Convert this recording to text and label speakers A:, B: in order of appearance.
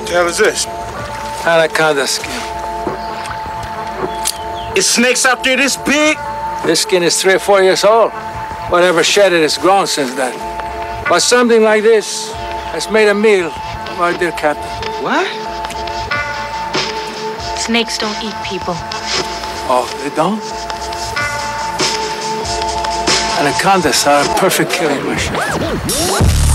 A: The hell is this?
B: Anaconda skin.
A: Is snakes out there this big?
B: This skin is 3 or 4 years old. Whatever shed it has grown since then. But something like this has made a meal, my dear Captain.
A: What?
C: Snakes don't eat people.
B: Oh, they don't? Anacondas are a perfect killing machine.